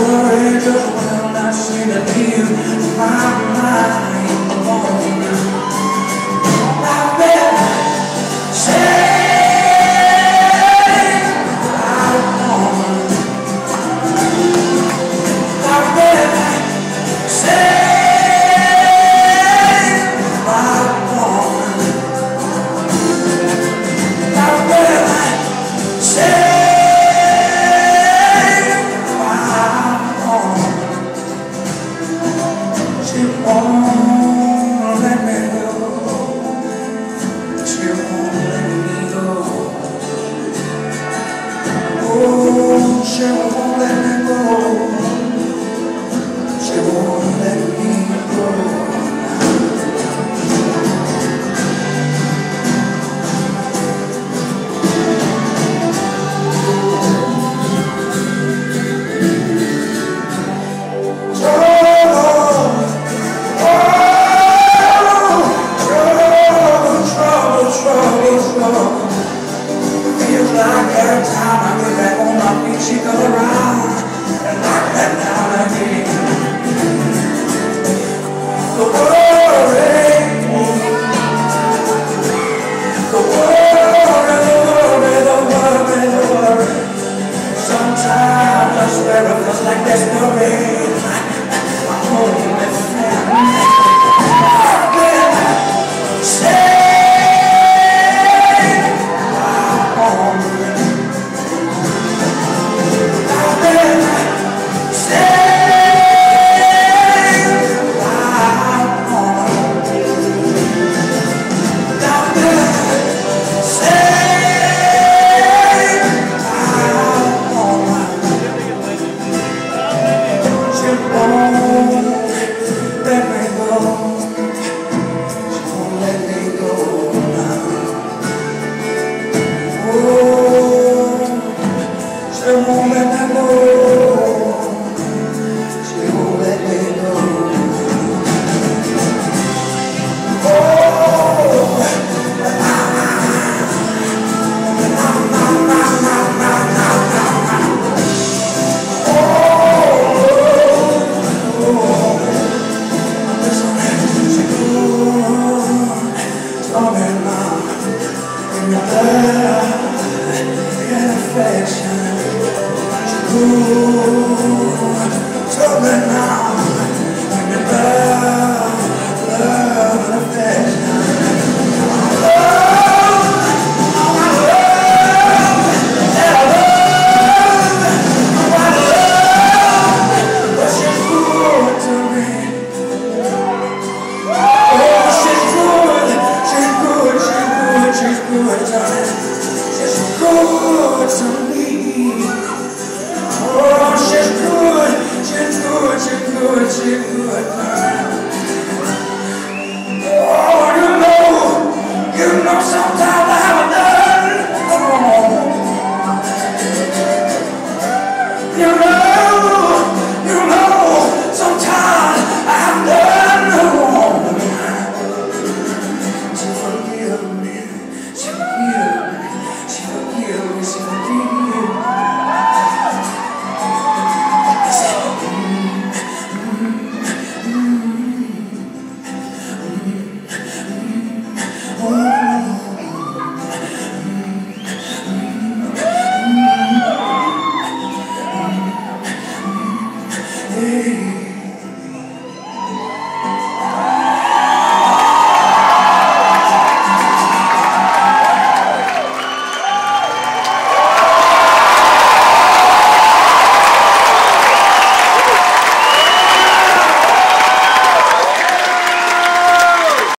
worry, just will not seem to leave my mind alone. I've been saved by a woman. I've been saved by a woman. I've been saved. She won't let me go. She won't let me go. Oh, she won't let me go. She won't let me go. Feels like every time I get back on my feet, she comes around and knock that down again. The worry, the worry. Sometimes I swear it feels like desperation. My only friend. I've been saved. She forgive me.